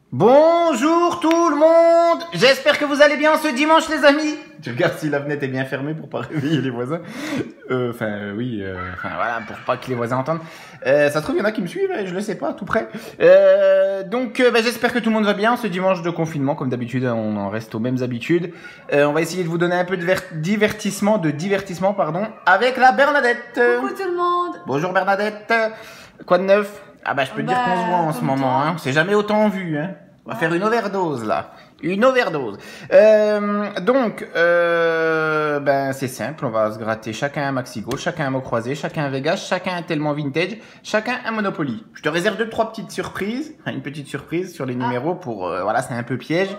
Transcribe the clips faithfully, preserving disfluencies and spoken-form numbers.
Bonjour tout le monde. J'espère que vous allez bien ce dimanche les amis. Tu regardes si la fenêtre est bien fermée pour pas réveiller les voisins. Euh, Enfin euh, oui, euh, enfin voilà, pour pas que les voisins entendent. Euh, ça se trouve il y en a qui me suivent, je le sais pas, tout près. Euh, donc euh, bah, j'espère que tout le monde va bien ce dimanche de confinement. Comme d'habitude, on en reste aux mêmes habitudes. Euh, on va essayer de vous donner un peu de divertissement, de divertissement pardon, avec la Bernadette. Coucou tout le monde. Bonjour Bernadette. Quoi de neuf? Ah bah je peux te bah, dire qu'on se voit en ce moment, hein. C'est jamais autant vu, hein. On va faire une overdose là, une overdose. Euh, donc, euh, ben c'est simple, on va se gratter chacun un maxi go, chacun un mot croisé, chacun un Vegas, chacun un tellement vintage, chacun un Monopoly. Je te réserve deux trois petites surprises, une petite surprise sur les numéros pour, euh, voilà, c'est un peu piège.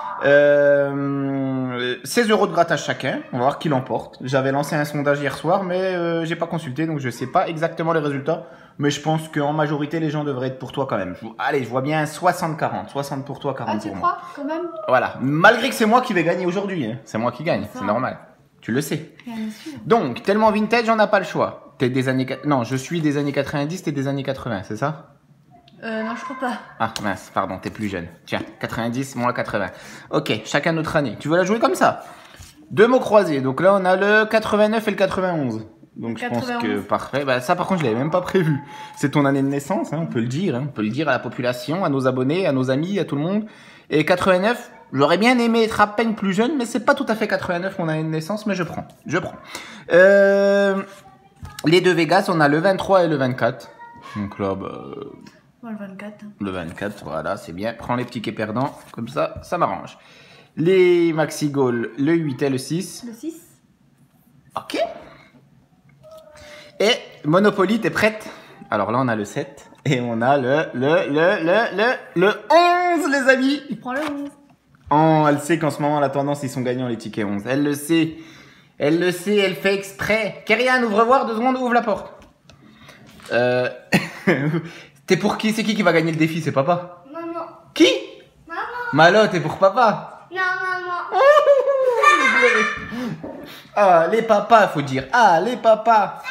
Euh, seize euros de grattage chacun, on va voir qui l'emporte. J'avais lancé un sondage hier soir, mais euh, j'ai pas consulté, donc je sais pas exactement les résultats. Mais je pense qu'en majorité, les gens devraient être pour toi quand même. Allez, je vois bien soixante quarante. soixante pour toi, quarante ah, pour tu moi. crois, quand même. Voilà. Malgré que c'est moi qui vais gagner aujourd'hui. Hein. C'est moi qui gagne, c'est normal. Tu le sais. Bien sûr. Donc, tellement vintage, on n'a pas le choix. T'es des années... Non, je suis des années quatre-vingt-dix, t'es des années quatre-vingts, c'est ça? Euh, non, je crois pas. Ah, mince, pardon, t'es plus jeune. Tiens, quatre-vingt-dix, moins quatre-vingts. Ok, chacun notre année. Tu veux la jouer comme ça? Deux mots croisés. Donc là, on a le quatre-vingt-neuf et le quatre-vingt-onze. Donc je pense que parfait. Bah, ça par contre je l'avais même pas prévu. C'est ton année de naissance, hein, on peut le dire. Hein, on peut le dire à la population, à nos abonnés, à nos amis, à tout le monde. Et quatre-vingt-neuf, j'aurais bien aimé être à peine plus jeune, mais c'est pas tout à fait quatre-vingt-neuf mon année de naissance, mais je prends. Je prends. Euh, les deux Vegas, on a le vingt-trois et le vingt-quatre. Donc là, bah, Moi, le vingt-quatre. le vingt-quatre, voilà, c'est bien. Prends les tickets perdants, comme ça, ça m'arrange. Les Maxi Goal, le huit et le six. Le six. Ok. Et Monopoly, t'es prête? Alors là, on a le sept. Et on a le, le, le, le, le, le onze, les amis. Il prend le onze. Oh, elle sait qu'en ce moment, la tendance, ils sont gagnants, les tickets onze. Elle le sait. Elle le sait, elle fait exprès. Kerian, ouvre voir, deux secondes, ouvre la porte. Euh... T'es pour qui? C'est qui qui va gagner le défi? C'est papa? Maman. Qui? Maman. Malo, t'es pour papa? Non, maman. Ah, les papas, faut dire. Ah, les papas.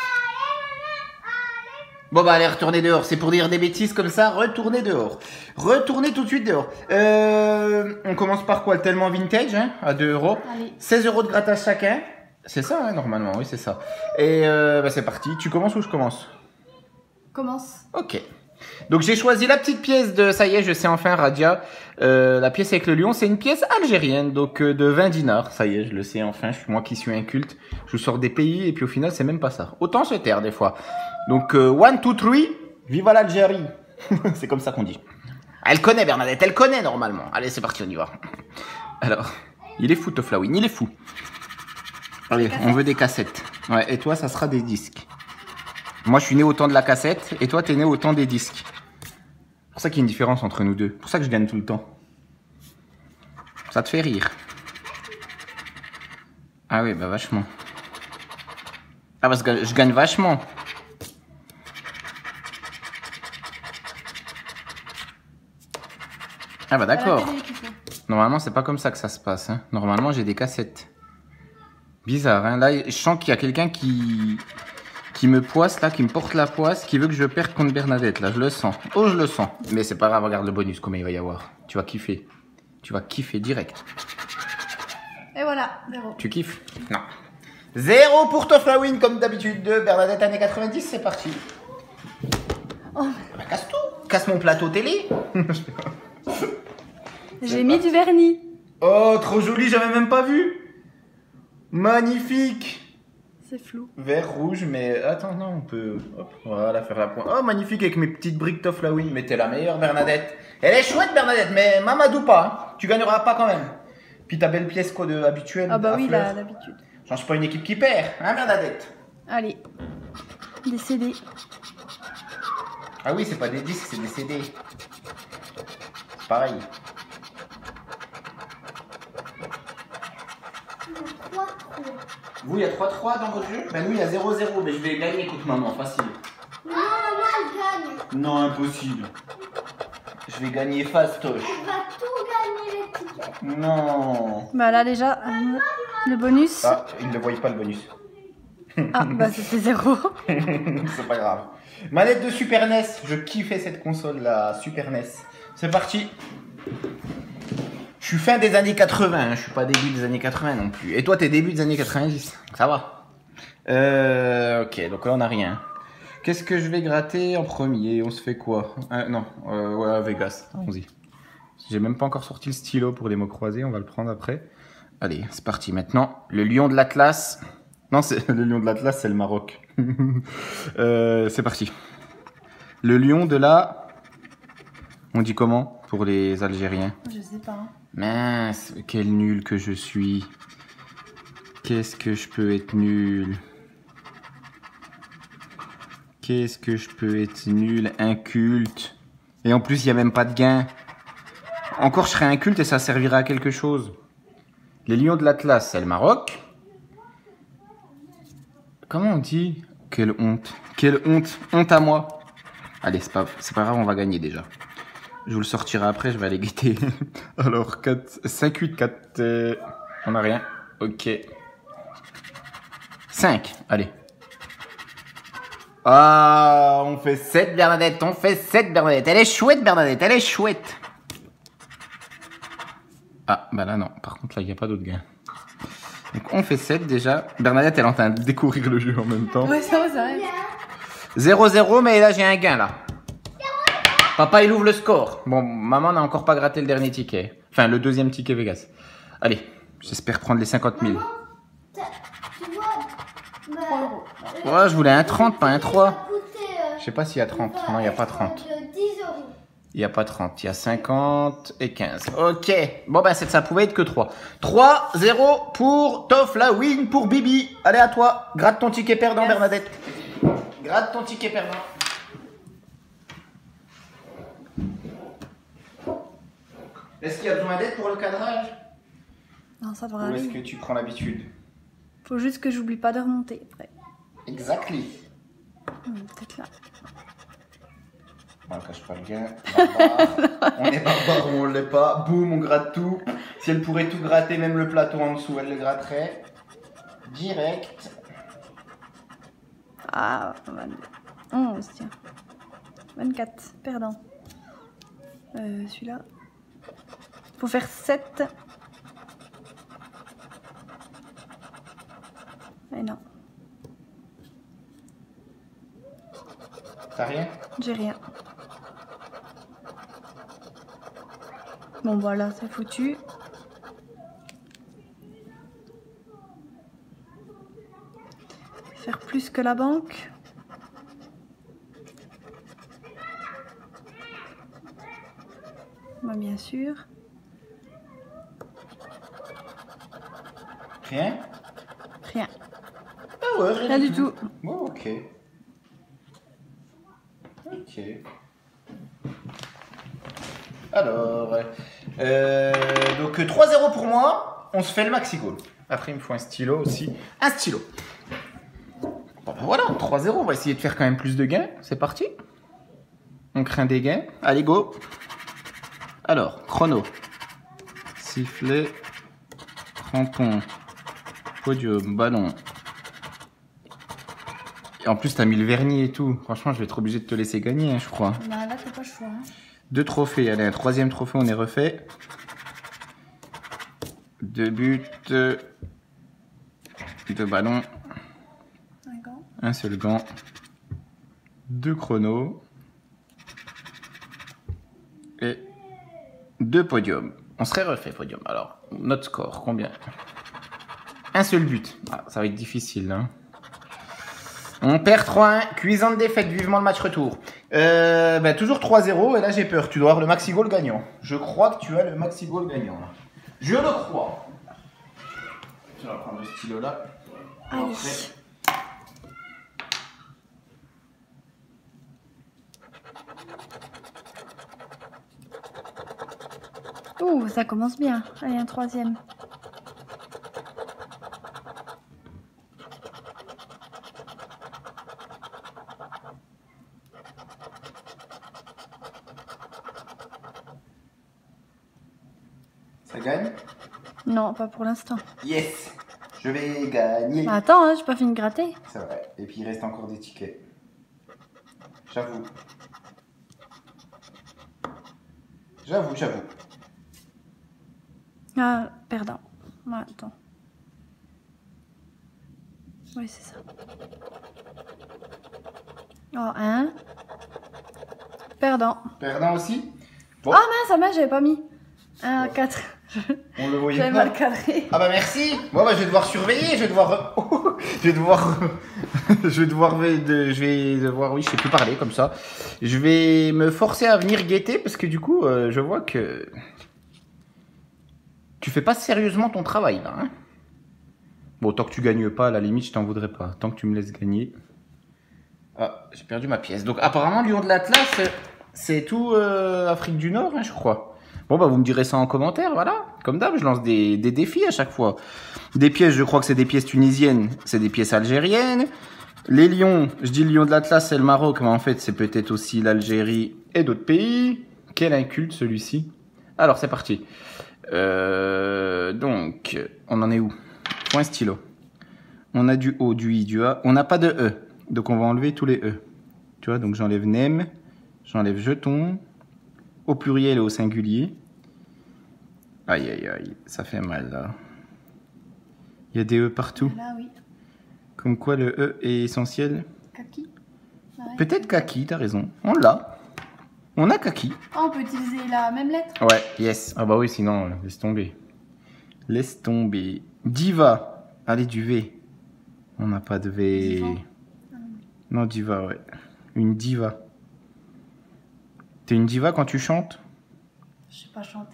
Bon bah allez, retournez dehors, c'est pour dire des bêtises comme ça, retournez dehors. Retournez tout de suite dehors. Euh, on commence par quoi? Le tellement vintage, hein, à deux euros. Allez. seize euros de grattage chacun. C'est ça, hein, normalement, oui, c'est ça. Et euh, bah c'est parti. Tu commences ou je commence? Commence. Ok. Donc j'ai choisi la petite pièce de, ça y est, je sais enfin, Radia. Euh, la pièce avec le lion, c'est une pièce algérienne, donc euh, de vingt dinars. Ça y est, je le sais enfin, je suis moi qui suis inculte. Je vous sors des pays et puis au final, c'est même pas ça. Autant se taire des fois. Donc, euh, one, two, three, viva l'Algérie. C'est comme ça qu'on dit. Elle connaît Bernadette, elle connaît normalement. Allez, c'est parti, on y va. Alors, il est fou, Toflawin, il est fou. Allez, on veut des cassettes. Ouais, et toi, ça sera des disques. Moi, je suis né au temps de la cassette, et toi, t'es né au temps des disques. C'est pour ça qu'il y a une différence entre nous deux. C'est pour ça que je gagne tout le temps. Ça te fait rire. Ah oui, bah vachement. Ah, parce que je gagne vachement. Ah bah d'accord. Normalement, c'est pas comme ça que ça se passe. Hein. Normalement, j'ai des cassettes. Bizarre, hein. Là, je sens qu'il y a quelqu'un qui... qui me poisse, là, qui me porte la poisse, qui veut que je perde contre Bernadette, là. Je le sens. Oh, je le sens. Mais c'est pas grave, regarde le bonus, combien il va y avoir. Tu vas kiffer. Tu vas kiffer direct. Et voilà, zéro. Tu kiffes? Non. Zéro pour Toflawin, comme d'habitude. De Bernadette, année quatre-vingt-dix, c'est parti. Oh. Bah, casse tout. Casse mon plateau télé. J'ai mis du vernis. Oh, trop joli, j'avais même pas vu. Magnifique. C'est flou. Vert, rouge, mais attends, non, on peut... Hop, voilà, faire la pointe. Oh, magnifique, avec mes petites briques Toflawin. Mais t'es la meilleure, Bernadette. Elle est chouette, Bernadette, mais Mamadou pas. Hein. Tu gagneras pas quand même. Puis ta belle pièce quoi, de, habituelle. Ah bah à oui, fleurs. l'habitude. Change pas une équipe qui perd, hein, Bernadette? Allez. Des C D. Ah oui, c'est pas des disques, c'est des C D. C'est pareil. Vous, il y a trois trois dans votre jeu? Ben nous, il y a zéro zéro. Mais je vais gagner, écoute, maman, facile. Non, maman, elle gagne. Non, impossible. Je vais gagner fastoche. Elle va tout gagner les tickets. Non. Bah là, déjà, euh, le bonus. Ah, ils ne voient pas le bonus. Ah, bah c'était zéro. C'est pas grave. Manette de Super N E S. Je kiffais cette console, la Super N E S. C'est parti. Je suis fin des années quatre-vingts, je suis pas début des années quatre-vingts non plus. Et toi, t'es début des années quatre-vingt-dix. Ça va. Euh, ok, donc là, on n'a rien. Qu'est-ce que je vais gratter en premier? On se fait quoi? euh, Non, euh, ouais, Vegas. Allons-y. J'ai même pas encore sorti le stylo pour les mots croisés. On va le prendre après. Allez, c'est parti. Maintenant, le lion de l'Atlas. Non, c'est le lion de l'Atlas, c'est le Maroc. euh, c'est parti. Le lion de la... On dit comment pour les Algériens? Je sais pas. Mince, quel nul que je suis. Qu'est-ce que je peux être nul? Qu'est-ce que je peux être nul? Inculte. Et en plus, il n'y a même pas de gain. Encore, je serais inculte et ça servirait à quelque chose. Les lions de l'Atlas, c'est le Maroc. Comment on dit? Quelle honte. Quelle honte. Honte à moi. Allez, c'est pas, c'est pas grave, on va gagner déjà. Je vous le sortirai après, je vais aller guetter. Alors, quatre, cinq, huit, quatre. Euh, on n'a rien. Ok. cinq, allez. Ah, on fait sept, Bernadette. On fait sept, Bernadette. Elle est chouette, Bernadette. Elle est chouette. Ah, bah là, non. Par contre, là, il n'y a pas d'autre gain. Donc, on fait sept déjà. Bernadette, elle est en train de découvrir le jeu en même temps. Ouais, ça va, ça va. zéro zéro, mais là, j'ai un gain, là. Papa, il ouvre le score. Bon, maman n'a encore pas gratté le dernier ticket. Enfin, le deuxième ticket Vegas. Allez, j'espère prendre les cinquante mille. Tu vois, bah, Ouais, je voulais un trente, pas un trois. coûter, euh, Je sais pas s'il y a trente. Non, il n'y a pas trente. de dix euros. Il n'y a pas trente. Il y a cinquante et quinze. Ok. Bon, ben, ça pouvait être que trois. trois zéro pour Toff, la win pour Bibi. Allez, à toi. Gratte ton ticket perdant, Yes. Bernadette. Gratte ton ticket perdant. Est-ce qu'il y a besoin d'aide pour le cadrage? Non, ça devrait Ou est-ce aller. que tu prends l'habitude? Faut juste que j'oublie pas de remonter après. Exactly. Hmm, Peut-être là. On ne cache pas le gain. Barbare. On est barbare ou on ne l'est pas. Boum, on gratte tout. Si elle pourrait tout gratter, même le plateau en dessous, elle le gratterait. Direct. Ah, vingt-deux. onze, tiens. vingt-quatre, perdant. Euh, celui-là. Faut faire sept. Eh non, T'as rien? j'ai rien. Bon, voilà, c'est foutu. Faire plus que la banque. Bah, bien sûr. Rien? Rien. Ah ouais, rien, Rien du tout. Bon, ok. Ok. Alors, euh, donc trois zéro pour moi. On se fait le maxi goal. Après, il me faut un stylo aussi. Un stylo. Bon, ben voilà, trois zéro. On va essayer de faire quand même plus de gains. C'est parti. On craint des gains. Allez, go. Alors, chrono. Sifflet. Crampon. Podium. Ballon. Et en plus, t'as mis le vernis et tout. Franchement, je vais être obligé de te laisser gagner, hein, je crois. Bah, là, t'as pas le choix. Hein. Deux trophées. Allez, un troisième trophée, on est refait. Deux buts. Deux ballons. Un gant. Un seul gant. Deux chronos. Et deux podiums. On serait refait podium. Alors, notre score, combien? Un seul but. Ah, ça va être difficile, hein. On perd trois un. Cuisante défaite. Vivement le match retour. Euh, ben, toujours trois zéro. Et là, j'ai peur. Tu dois avoir le maxi goal gagnant. Je crois que tu as le maxi goal gagnant. Là. Je le crois. Je vais prendre le stylo là. Allez. Après. Ouh, ça commence bien. Allez, un troisième. Ça gagne? Non, pas pour l'instant. Yes! Je vais gagner. Bah, attends, hein, j'ai pas fini de gratter. C'est vrai. Et puis il reste encore des tickets. J'avoue. J'avoue, j'avoue. Ah, perdant. Ouais, attends. Oui, c'est ça. Oh, un. Perdant. Perdant aussi. Bon. Ah mince, ah mince, j'avais pas mis. Un, Bon. quatre. On le voyait J'avais pas. mal cadré. Ah bah merci. Bon bah je vais devoir surveiller, je vais devoir, je vais devoir, je vais devoir, de... je vais devoir, oui, je sais plus parler comme ça. Je vais me forcer à venir guetter parce que du coup, euh, je vois que tu fais pas sérieusement ton travail là. Hein, bon, tant que tu gagnes pas, à la limite, je t'en voudrais pas. Tant que tu me laisses gagner. Ah, j'ai perdu ma pièce. Donc apparemment, Lion de l'Atlas, c'est tout euh, Afrique du Nord, hein, je crois. Bon bah vous me direz ça en commentaire, voilà. Comme d'hab, je lance des, des défis à chaque fois. Des pièces, je crois que c'est des pièces tunisiennes, c'est des pièces algériennes. Les lions, je dis le lion de l'Atlas, c'est le Maroc, mais en fait c'est peut-être aussi l'Algérie et d'autres pays. Quel inculte celui-ci. Alors c'est parti. Euh, donc, on en est où? Faut un stylo. On a du O, du I, du A. On n'a pas de E, donc on va enlever tous les E. Tu vois, donc j'enlève nem, j'enlève jeton, au pluriel et au singulier. Aïe, aïe, aïe, ça fait mal, là. Il y a des E partout. Là, oui. Comme quoi, le E est essentiel. Kaki. Ouais. Peut-être kaki, t'as raison. On l'a. On a kaki. Ah, on peut utiliser la même lettre. Ouais, yes. Ah bah oui, sinon, euh, laisse tomber. Laisse tomber. Diva. Allez, du V. On n'a pas de V. Diva. Non, diva, ouais. Une diva. T'es une diva quand tu chantes? Je sais pas chanter.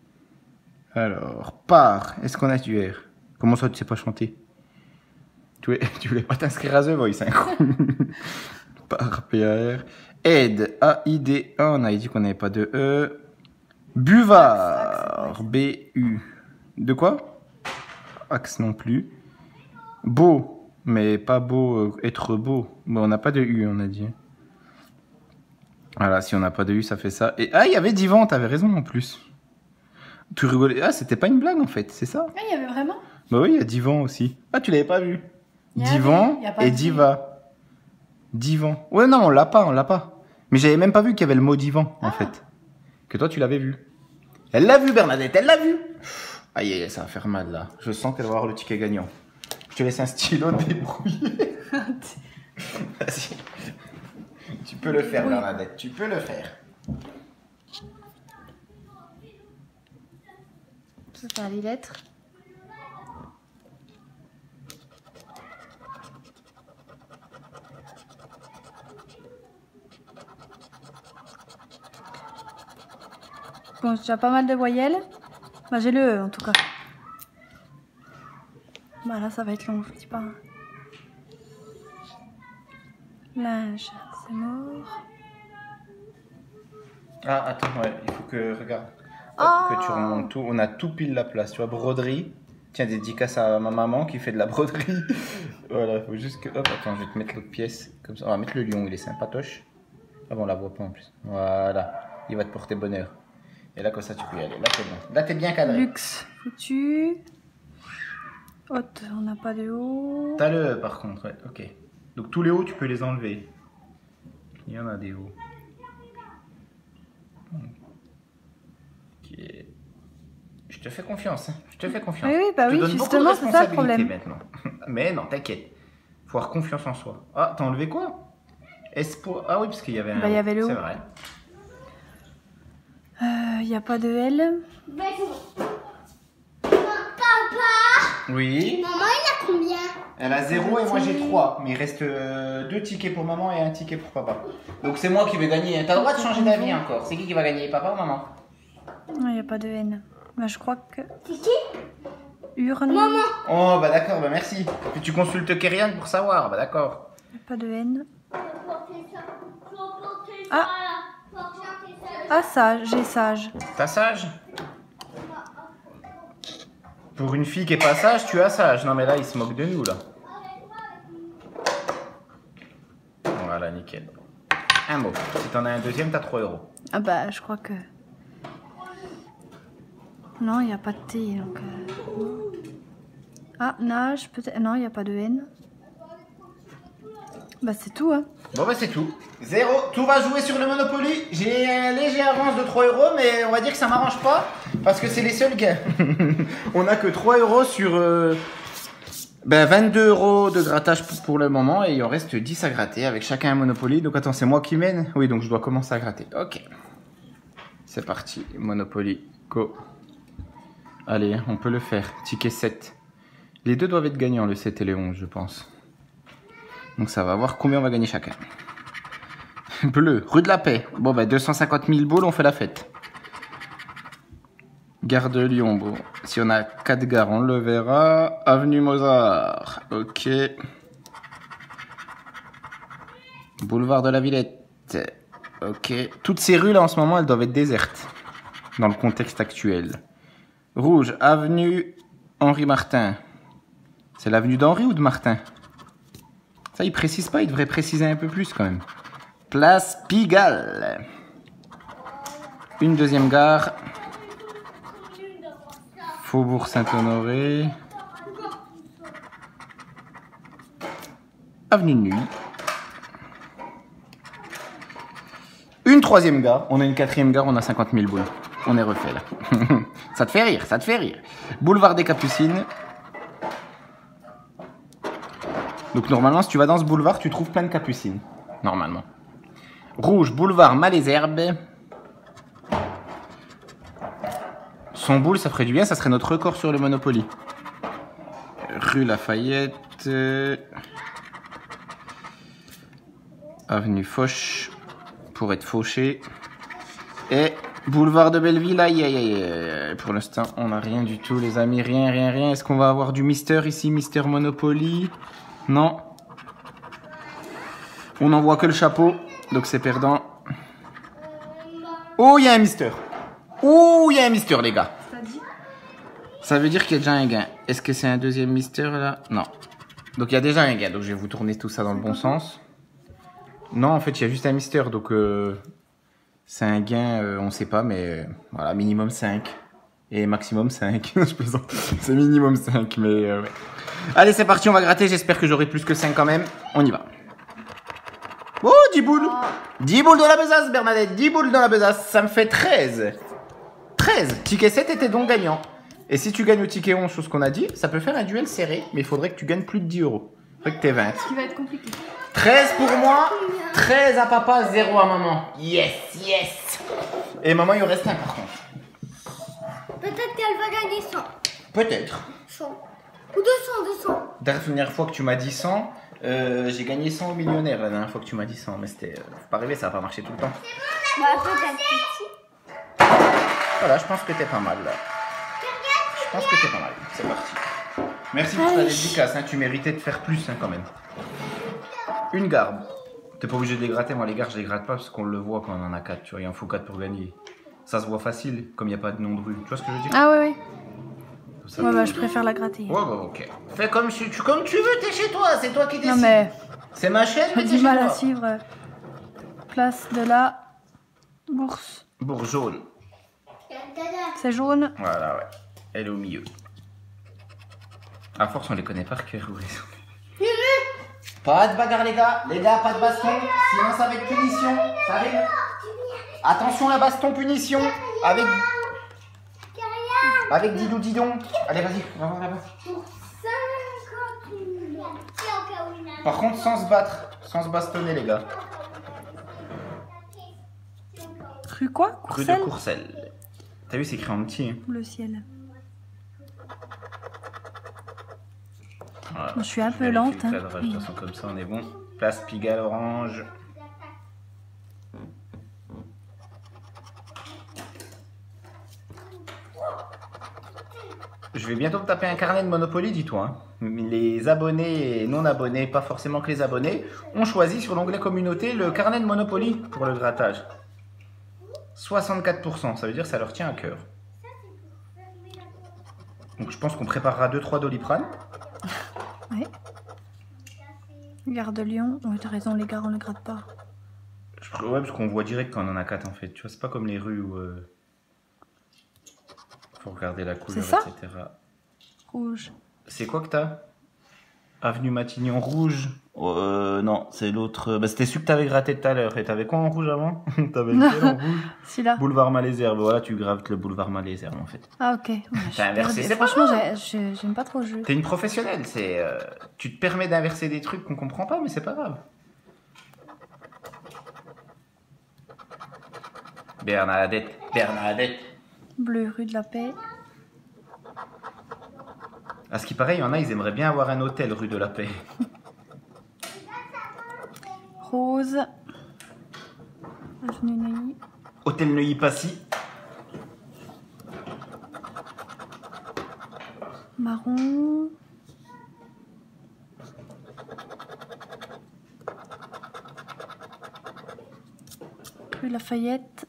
Alors, par. Est-ce qu'on a du R? Comment ça, tu sais pas chanter? Tu voulais, tu voulais pas t'inscrire à The Voice, hein? Par, P A R. Aide, A I D A. On a dit qu'on n'avait pas de E. Buvard, B U. De quoi? Axe non plus. Beau, mais pas beau, euh, être beau. Bon, on n'a pas de U, on a dit. Voilà, si on n'a pas de U, ça fait ça. Et ah, il y avait divan, t'avais raison en plus. Tu rigolais. Ah, c'était pas une blague en fait, c'est ça? Ah, il y avait vraiment? Bah oui, il y a divan aussi. Ah, tu l'avais pas vu? Y a Divan avait, y a pas et de diva. Divan. Ouais, non, on l'a pas, on l'a pas. Mais j'avais même pas vu qu'il y avait le mot divan en Ah. fait. Que toi, tu l'avais vu. Elle l'a vu, Bernadette, elle l'a vu. Aïe, aïe, ça va faire mal là. Je sens qu'elle va avoir le ticket gagnant. Je te laisse un stylo débrouiller. Vas-y. Tu peux le faire, Oui. Bernadette, tu peux le faire. Ça, c'est les lettres. Bon, j'ai déjà pas mal de voyelles. Bah, j'ai le E en tout cas. Bah là, ça va être long, je dis pas. Linge, c'est mort. Ah, attends, ouais, il faut que, regarde, Oh. que tu remontes tout. On a tout pile la place, tu vois, broderie. Tiens, dédicace à ma maman qui fait de la broderie. Voilà, faut juste que, hop, attends, je vais te mettre l'autre pièce. Comme ça, on va mettre le lion, il est sympatoche. Ah bon, on la voit pas en plus. Voilà, il va te porter bonheur. Et là, comme ça, tu peux y aller. Là, t'es bon. Là, t'es bien cadré. Luxe, foutu. Haute, on n'a pas de haut. T'as le E, par contre, ouais, ok. Donc, tous les hauts, tu peux les enlever. Il y en a des hauts. Ok. Je te fais confiance, hein. Je te fais confiance. Oui, oui, bah Je te oui, donne beaucoup de justement, c'est ça le responsabilités problème. maintenant. Mais non, t'inquiète. Faut avoir confiance en soi. Ah, t'as enlevé quoi? Espoir. Ah oui, parce qu'il y avait un. Bah, il y avait le C'est haut. vrai. Il n'y a pas de L. Ben, c'est bon. Papa, Oui. maman, il a combien? Elle a zéro et moi j'ai trois. Mais il reste euh, deux tickets pour maman et un ticket pour papa. Donc c'est moi qui vais gagner. T'as le droit de changer d'avis encore. C'est qui qui va gagner, papa ou maman? Il n'y a pas de N. Bah, je crois que. C'est qui? Urne. Maman. Oh bah d'accord, bah merci. Puis tu consultes Kerian pour savoir, bah d'accord. Il n'y a pas de N. Ah. Ah, sage, j'ai sage. T'as sage? Pour une fille qui est pas sage, tu as sage. Non mais là, il se moque de nous là. Voilà, nickel. Un mot. Si t'en as un deuxième, t'as trois euros. Ah, bah, je crois que. Non, il n'y a pas de T. Donc, euh... Ah, nage, peut-être. Non, il n'y a pas de N. Bah c'est tout hein. Bon bah c'est tout. Zéro. Tout va jouer sur le Monopoly. J'ai un léger avance de trois euros, mais on va dire que ça m'arrange pas. Parce que c'est les seuls gains. On a que trois euros sur euh, ben, vingt-deux euros de grattage pour, pour le moment. Et il en reste dix à gratter avec chacun un Monopoly. Donc attends, c'est moi qui mène. Oui, donc je dois commencer à gratter. Ok. C'est parti. Monopoly. Go. Allez, on peut le faire. Ticket sept. Les deux doivent être gagnants, le sept et le onze, je pense. Donc ça va voir combien on va gagner chacun. Bleu, rue de la Paix. Bon bah deux cent cinquante mille boules, on fait la fête. Gare de Lyon, bon. Si on a quatre gares, on le verra. Avenue Mozart. Ok. Boulevard de la Villette. Ok. Toutes ces rues là en ce moment, elles doivent être désertes. Dans le contexte actuel. Rouge, avenue Henri Martin. C'est l'avenue d'Henri ou de Martin? Ça, il précise pas, il devrait préciser un peu plus quand même. Place Pigalle. Une deuxième gare. Faubourg Saint-Honoré. Avenue de Nuit. Une troisième gare. On a une quatrième gare, on a cinquante mille boules. On est refait là. Ça te fait rire, ça te fait rire. Boulevard des Capucines. Donc normalement, si tu vas dans ce boulevard, tu trouves plein de capucines. Normalement. Rouge, boulevard Malesherbes. Son boule, ça ferait du bien, ça serait notre record sur le Monopoly. Rue Lafayette. Avenue Foch. Pour être fauché. Et boulevard de Belleville. Aïe, aïe, aïe. Pour l'instant, on n'a rien du tout, les amis. Rien, rien, rien. Est-ce qu'on va avoir du Mister ici? Mister Monopoly? Non. On n'en voit que le chapeau. Donc c'est perdant. Oh, il y a un Mister. Oh, il y a un Mister, les gars. Ça veut dire qu'il y a déjà un gain. Est-ce que c'est un deuxième Mister, là? Non. Donc il y a déjà un gain. Donc je vais vous tourner tout ça dans le bon sens. Non, en fait, il y a juste un Mister. Donc euh, c'est un gain, euh, on sait pas, mais euh, voilà, minimum cinq. Et maximum cinq. Je plaisante. C'est minimum cinq, mais euh, ouais. Allez, c'est parti, on va gratter. J'espère que j'aurai plus que cinq quand même. On y va. Oh, dix boules. dix boules dans la besace, Bernadette. dix boules dans la besace. Ça me fait treize. treize. Ticket sept était donc gagnant. Et si tu gagnes au ticket onze, chose qu'on a dit, ça peut faire un duel serré. Mais il faudrait que tu gagnes plus de dix euros. Il faudrait que tu aies vingt. Ce qui va être compliqué. treize pour moi. treize à papa, zéro à maman. Yes, yes. Et maman, il en reste un par contre. Peut-être qu'elle va gagner cent. Peut-être. cent. Ou deux cents, deux cents. Dernière fois que tu m'as dit cent, euh, j'ai gagné cent au millionnaire la dernière fois que tu m'as dit cent. Mais c'était. Euh, faut pas rêver, ça va pas marcher tout le temps. Bah, peut-être petit. Voilà, je pense que t'es pas mal là. Je pense que t'es pas mal. C'est parti. Merci pour ta dédicace, hein. Tu méritais de faire plus hein, quand même. Une garde. T'es pas obligé de les gratter. Moi, les gardes, je les gratte pas parce qu'on le voit quand on en a quatre. Tu vois, il en faut quatre pour gagner. Ça se voit facile, comme il n'y a pas de nom de rue. Tu vois ce que je veux dire? Ah ouais, ouais. Ça, Ouais, bah je préfère la gratter. Ouais, bah ok. Fais comme tu, tu, comme tu veux, t'es chez toi. C'est toi qui décides. Non mais C'est ma chaîne, mais j'ai t'es du chez mal à toi. suivre. Place de la bourse. Bourg jaune. C'est jaune. Voilà, ouais. Elle est au milieu. À force, on les connaît par cœur. Oui. Pas de bagarre, les gars. Les gars, pas de baston. Sinon, ça va être punition. Ça arrive. Attention, la baston punition. Avec. Avec Didou Didon. Allez, vas-y, va voir là-bas. Par contre, sans se battre. Sans se bastonner, les gars. Rue quoi? Rue de Courcelles? Courcelles. T'as vu, c'est écrit en petit. Hein. Le ciel. Voilà. Je suis un Je peu vérifie lente. le Hein. cadrage, de toute façon, comme ça, on est bon. Place Pigalle orange. Je vais bientôt me taper un carnet de Monopoly, dis-toi. Hein. Les abonnés et non abonnés, pas forcément que les abonnés, ont choisi sur l'onglet communauté le carnet de Monopoly pour le grattage. soixante-quatre pour cent, ça veut dire que ça leur tient à cœur. Donc je pense qu'on préparera deux trois Doliprane. Ouais. Gare de Lyon. Oui, t'as raison, les gares, on ne gratte pas. Je, ouais, parce qu'on voit direct quand on en a quatre en fait. Tu vois, c'est pas comme les rues où. Euh... Faut regarder la couleur, ça et cetera. Rouge. C'est quoi que t'as? Avenue Matignon rouge. Euh, non, c'est l'autre. Bah, c'était celui que t'avais gratté tout à l'heure. Et t'avais quoi en rouge avant? T'avais lequel en rouge? Celui-là. Boulevard Malesherbes. Voilà, tu graves le boulevard Malesherbes en fait. Ah, ok. Ouais, T'as inversé. je- Franchement, j'ai- j'ai- j'aime pas trop le jeu. T'es une professionnelle. C'est, euh, tu te permets d'inverser des trucs qu'on comprend pas, mais c'est pas grave. Bernadette, Bernadette. Bleu, rue de la Paix. À ce qui paraît, il y en a, ils aimeraient bien avoir un hôtel rue de la Paix. Rose. Avenue Neuilly. Hôtel Neuilly-Passy. Marron. Rue Lafayette.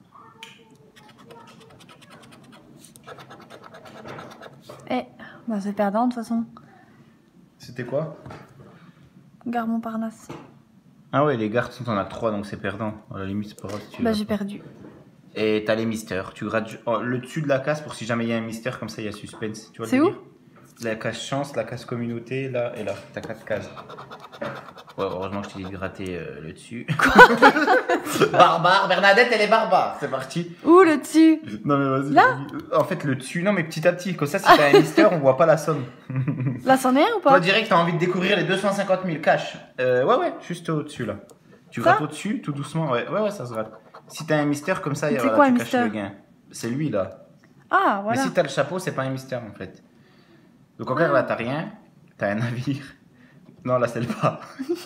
Eh, bah c'est perdant de toute façon. C'était quoi? Gare Montparnasse. Ah ouais, les gardes sont en a trois, donc c'est perdant. À la limite, c'est pas grave si tu Bah l'as j'ai pas. perdu. Et t'as les mystères. Tu grattes oh, le dessus de la case pour si jamais il y a un mystère, comme ça il y a suspense. Tu vois le C'est où? délire? La case chance, la case communauté, là et là. T'as quatre cases. Ouais, heureusement que je t'ai dit de gratter euh, le dessus. Barbare, Bernadette, elle est barbare. C'est parti. Où le dessus? Non mais vas-y. Là vas-y. En fait, le dessus, non mais petit à petit. Comme ça, si t'as un mystère, on voit pas la somme. Là c'en est un ou pas? Toi, direct, t'as envie de découvrir les deux cent cinquante mille cash. Euh, ouais, ouais, juste au-dessus là. Tu Ça grattes au-dessus, tout doucement. Ouais, ouais, ouais, ça se gratte. Si t'as un mystère comme ça, y a, C'est voilà, quoi, tu un caches le mystère? gain. C'est lui là. Ah voilà. Mais si t'as le chapeau, c'est pas un mystère en fait. Donc encore là, t'as rien. T'as un navire. Non, là, c'est le pas.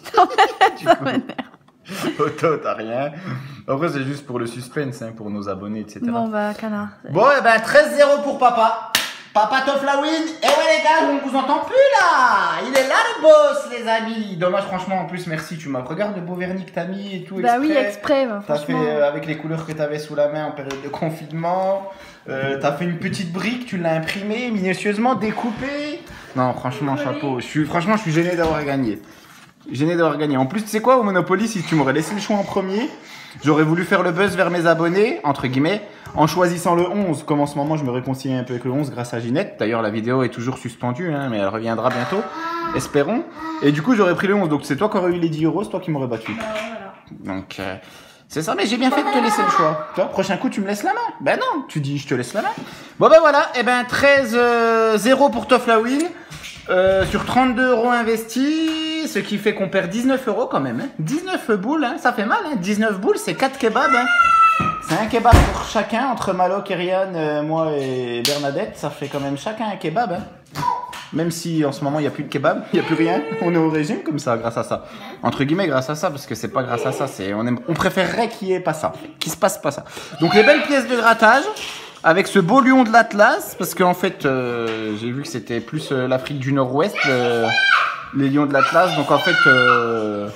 Du Ça coup, m'énerve. auto, t'as rien. Après, c'est juste pour le suspense, hein, pour nos abonnés, et cetera. Bon bah canard. Bon, et ben treize zéro pour papa. Papa Toflawin. Et ouais, les gars, on vous entend plus là. Il est là le boss, les amis. Dommage, franchement, en plus, merci. Tu m'as regardé le beau vernis que t'as mis et tout. Bah exprès. oui, exprès, bah, T'as fait franchement. euh, avec les couleurs que t'avais sous la main en période de confinement. Euh, t'as fait une petite brique, tu l'as imprimée, minutieusement découpée. Non, franchement, chapeau. Je suis, franchement, je suis gêné d'avoir gagné. Gêné d'avoir gagné. En plus, tu sais quoi, au Monopoly, si tu m'aurais laissé le choix en premier, j'aurais voulu faire le buzz vers mes abonnés, entre guillemets, en choisissant le onze. Comme en ce moment, je me réconcilie un peu avec le onze grâce à Ginette. D'ailleurs, la vidéo est toujours suspendue, hein, mais elle reviendra bientôt. Espérons. Et du coup, j'aurais pris le onze. Donc, c'est toi qui aurais eu les dix euros, c'est toi qui m'aurais battu. Bah voilà. Donc, euh, c'est ça, mais j'ai bien fait de te laisser le choix. Tu vois, prochain coup, tu me laisses la main. Ben non, tu dis, je te laisse la main. Bon, ben voilà, et ben treize zéro pour Toflawin. Euh, sur trente-deux euros investis, ce qui fait qu'on perd dix-neuf euros quand même. Hein. dix-neuf boules, hein, ça fait mal. Hein. dix-neuf boules, c'est quatre kebabs. Hein. C'est un kebab pour chacun, entre Maloc, Eriane, euh, moi et Bernadette. Ça fait quand même chacun un kebab. Hein. Même si en ce moment il n'y a plus de kebab, il n'y a plus rien. On est au régime comme ça, grâce à ça. Entre guillemets, grâce à ça, parce que c'est pas grâce à ça. C'est on, aime, on préférerait qu'il n'y ait pas ça, qu'il se passe pas ça. Donc les belles pièces de grattage. Avec ce beau lion de l'Atlas, parce qu'en fait, euh, j'ai vu que c'était plus euh, l'Afrique du Nord-Ouest, euh, les lions de l'Atlas. Donc en fait, euh,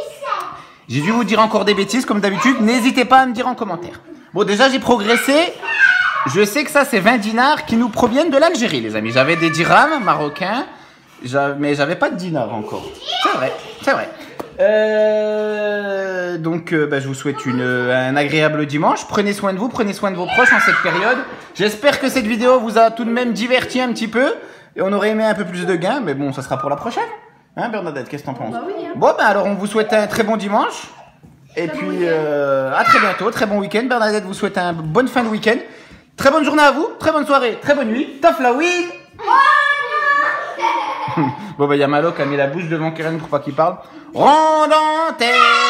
j'ai dû vous dire encore des bêtises, comme d'habitude. N'hésitez pas à me dire en commentaire. Bon, déjà, j'ai progressé. Je sais que ça, c'est vingt dinars qui nous proviennent de l'Algérie, les amis. J'avais des dirhams marocains, mais j'avais pas de dinars encore. C'est vrai, c'est vrai. Euh, donc euh, bah, je vous souhaite une, un agréable dimanche. Prenez soin de vous, prenez soin de vos proches en cette période. J'espère que cette vidéo vous a tout de même diverti un petit peu. Et on aurait aimé un peu plus de gains, mais bon, ça sera pour la prochaine. Hein Bernadette, qu'est-ce que t'en penses? Bah oui, hein. Bon bah alors on vous souhaite un très bon dimanche. Et Très puis bon week-end. euh, à très bientôt, très bon week-end. Bernadette vous souhaite une bonne fin de week-end. Très bonne journée à vous, très bonne soirée, très bonne nuit. Toflawin. Bon bah il y a Malo qui a mis la bouche devant Keren pour pas qu'il parle. Ronde antenne.